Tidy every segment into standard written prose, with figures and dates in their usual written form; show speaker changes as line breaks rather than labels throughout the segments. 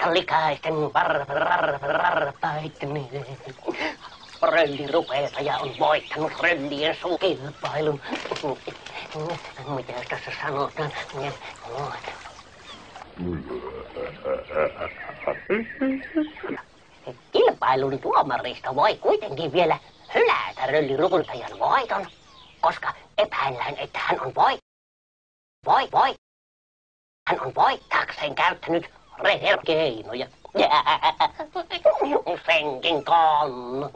metallikaisten varpaiden. Rölli rupeetaja on voittanut röllien suukilpailun. Mitä tässä sanotaan? Kilpailun tuomarista voi kuitenkin vielä hylätä röllirupeetajan voiton, koska epäillään, että hän on hän on voittaakseen käyttänyt reherkeinoja. Senkin kon.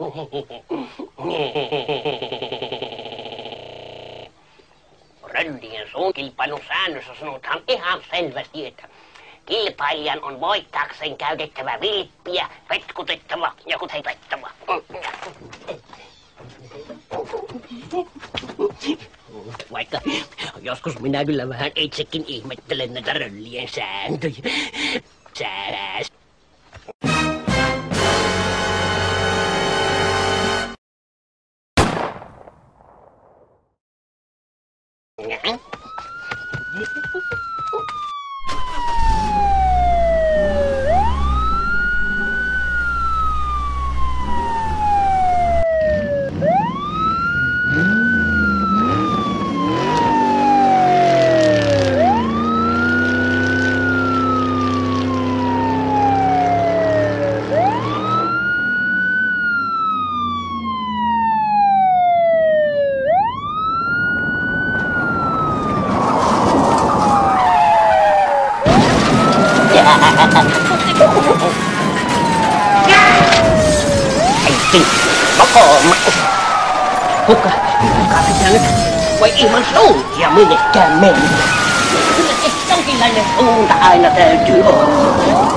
Röllien suukilpailun säännössä sanotaan ihan selvästi, että kilpailijan on voittaakseen käytettävä vilppiä, vetkutettava ja kutetettava. Vaikka joskus minä kyllä vähän itsekin ihmettelen näitä röllien sääntöjä. Sääs. Kuka pitää nyt voi ilman suuntia minnekään mennä? Kyllä se jonkinlainen suunta aina täytyy olla.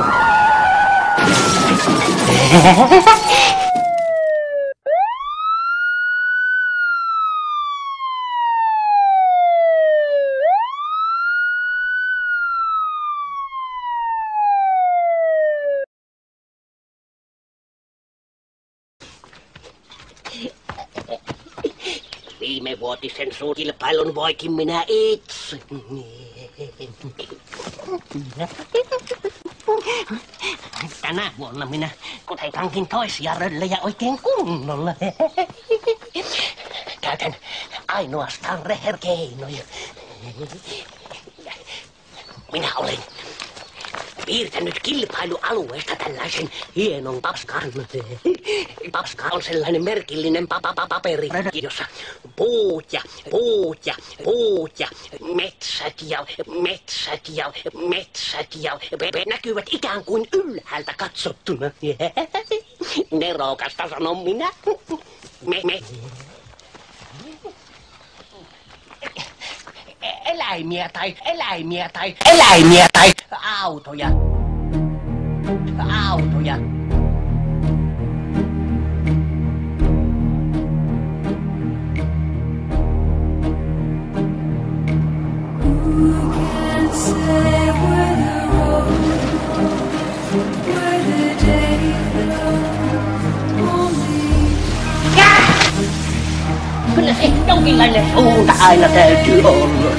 Viimevuotisen suurkilpailun voitin minä itse. Tänä vuonna minä kutetankin toisia röllejä oikein kunnolla. Käytän ainoastaan reherkeinoja. Minä olen piirtänyt kilpailualueesta tällaisen hienon papskan. Papska on sellainen merkillinen paperi, jossa puut ja metsät ja näkyvät ikään kuin ylhäältä katsottuna. Nerokasta sanon minä. Eläimiä tai autoja. Kyllä se jonkinlainen suunta aina täytyy olla.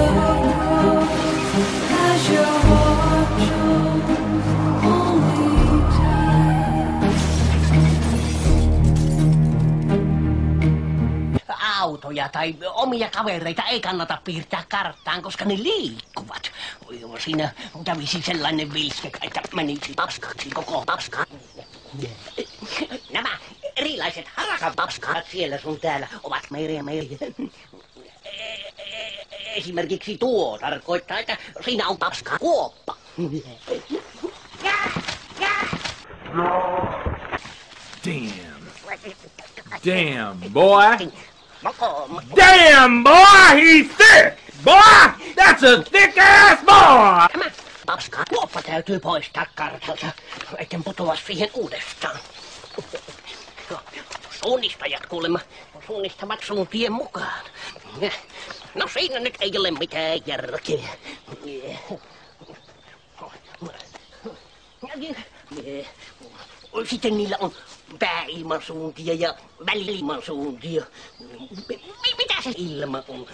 Autoja tai omia kavereita ei kannata piirtää karttaan, koska ne liikkuvat. Siinä kävisi sellainen vilske, että menisi papskaksi koko papska. Nämä erilaiset harakan papskaat siellä sun täällä ovat meiriä. Esimerkiksi tuo tarkoittaa, että siinä on papskan kuoppa.
Damn, boy. Damn, boy, he's thick! Boy, that's a thick-ass boy!
Tämä papskan kuoppa täytyy poistaa kartalta, etten putoa siihen uudestaan. Suunnistajat kuulemma suunnistavat suuntien mukaan. No siinä nyt ei ole mitään järkeä. Sitten niillä on pääilmansuuntia ja väliilmansuuntia. Mitä se ilma on?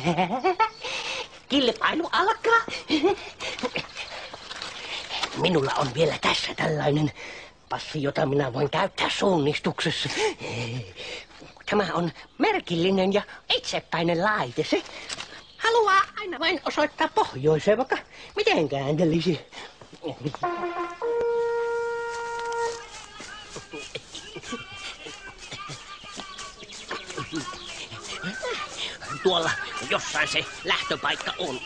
Kilpailu alkaa. Minulla on vielä tässä tällainen passi, jota minä voin käyttää suunnistuksessa. Tämä on merkillinen ja itsepäinen laite. Se haluaa aina vain osoittaa pohjoiseen, vaikka miten kääntelisi. Tuolla jossain se lähtöpaikka on.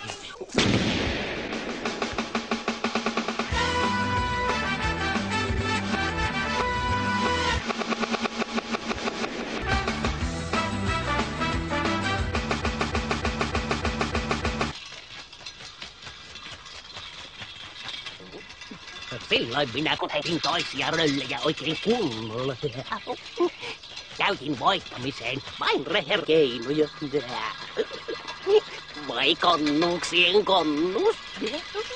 Silloin minä kotetin toisia röllejä oikein kunnolla. Käytin voittamiseen vain reherkeinoja. Vai konnuksien konnus?